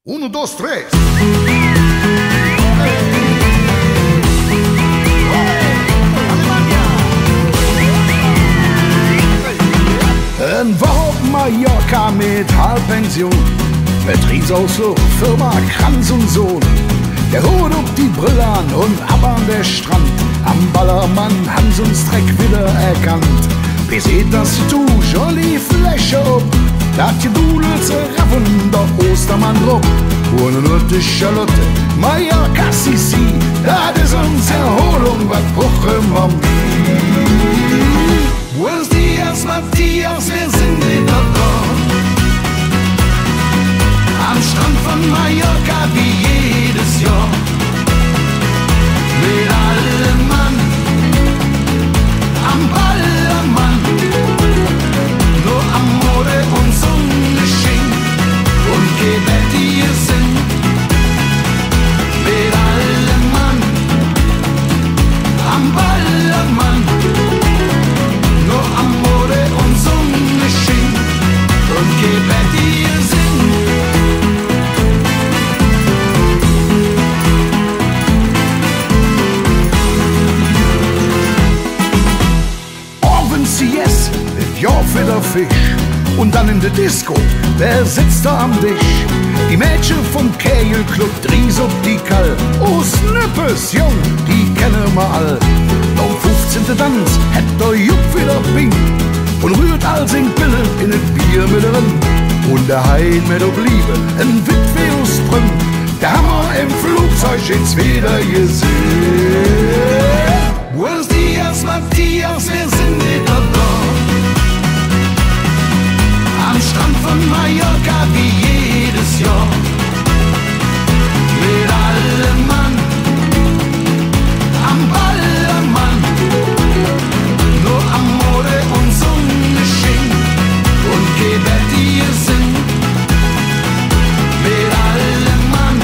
Uno, dos, tres. Een Woche op Mallorca mit Halbpension, Betriebsausflug, Firma Kranz und Sohn. Der holt up die Brille an und ab an der Strand. Am Ballermann haben sie uns Dreck wieder erkannt. Wie sieht das du, joli Fläche ob? Da die Dule zerraffen, der Ostermann druck. Ohne nur die Charlotte, Mallorca, Sissi, das ist uns Erholung, was brauchen wir mehr? Buenos dias, Matthias, wir sind wieder da. Am Strand von Mallorca wie jedes Jahr. Mit allem Mann, am Ballermann, nur am Mode und Sonnenschein und gebettige Sinn. Mit allem Mann, am Ballermann, nur am Mode und Sonnenschein und gebettige Sinn. Yes, ja für der Fisch. Und dann in der Disco, wer sitzt da am Tisch? Die Mädchen vom Kegelclub, Dries ob die Kall. Oh, Snippes, jung, die kennen wir all. Am 15. Tanz hat der Jupp wieder Ping und rührt all sein Pille in ein Bier mit drin. Und der Hein mit ob Liebe, ein Witweusbrünn. Da haben wir im Flugzeug jetzt wieder gesehen. Buenos dias, Matthias, wir sind wieder da. Am Strand von Mallorca wie jedes Jahr. Mit allem Mann, am Ballermann, nur am Mode und Sonnenschein und gebettige Sinn. Mit allem Mann,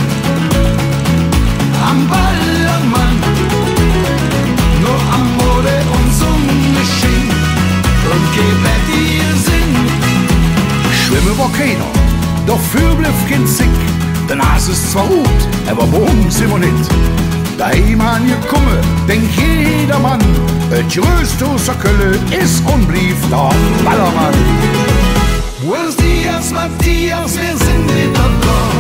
am Ballermann, nur am Mode und Sonnenschein und gebettige Sinn. Schlimme Volcano, doch für blieb kein Sick. Der Nase ist zwar gut, aber warum sind wir nicht? Daheim an ihr Kumme, denkt jeder Mann, et größte Kölle ist und blieb der Ballermann. Buenos dias, Matthias, wir sind wieder da.